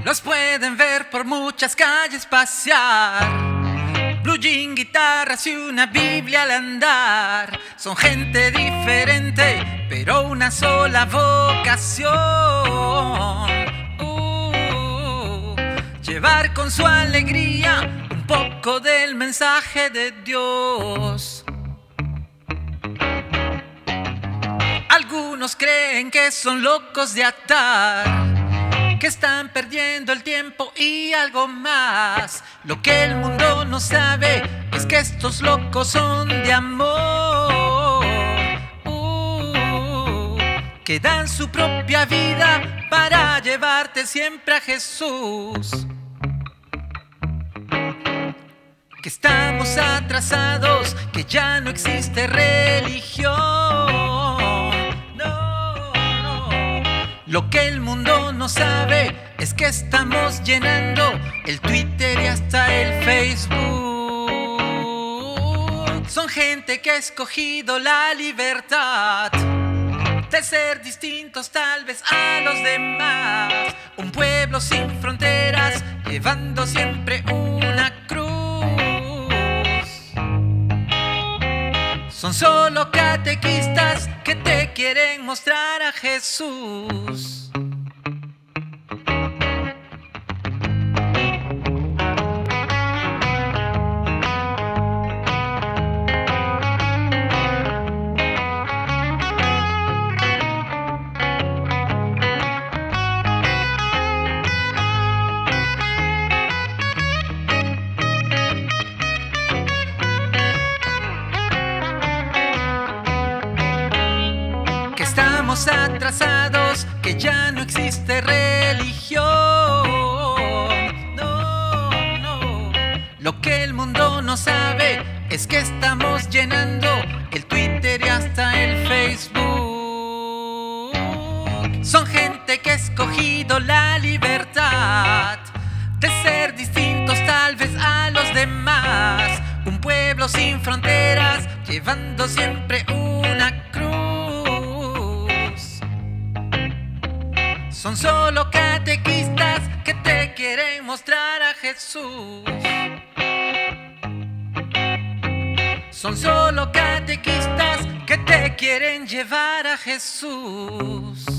Los pueden ver por muchas calles pasear, blue jean, guitarras y una Biblia al andar. Son gente diferente, pero una sola vocación. Llevar con su alegría un poco del mensaje de Dios. Algunos creen que son locos de atar, que están perdiendo el tiempo y algo más. Lo que el mundo no sabe es que estos locos son de amor, que dan su propia vida para llevarte siempre a Jesús. Que estamos atrasados, que ya no existe religión. Lo que el mundo no sabe es que estamos llenando el Twitter y hasta el Facebook. Son gente que ha escogido la libertad de ser distintos tal vez a los demás. Un pueblo sin fronteras, llevando siempre una cruz. Son solo catequistas que te quieren mostrar a Jesús. Estamos atrasados, que ya no existe religión. No. Lo que el mundo no sabe es que estamos llenando el Twitter y hasta el Facebook. Son gente que ha escogido la libertad de ser distintos tal vez a los demás. Un pueblo sin fronteras, llevando siempre una cruz. Son solo catequistas que te quieren mostrar a Jesús. Son solo catequistas que te quieren llevar a Jesús.